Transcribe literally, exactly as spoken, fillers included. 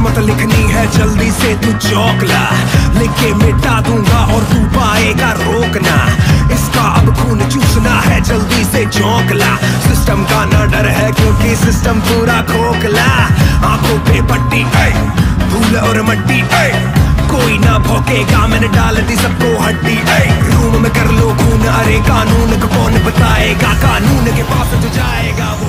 किस्मत लिखनी है जल्दी से तू चौकला, लिखे मिटा दूंगा और तू पाएगा रोकना। इसका अब खून चूसना है जल्दी से चौकला, सिस्टम का ना डर है क्योंकि सिस्टम पूरा खोखला। आंखों पे पट्टी धूल और मट्टी, कोई ना भौंकेगा मैंने डाल दी सबको हड्डी। रूम में कर लो खून, अरे कानून को कौन बताएगा, कानून के पास जो जाएगा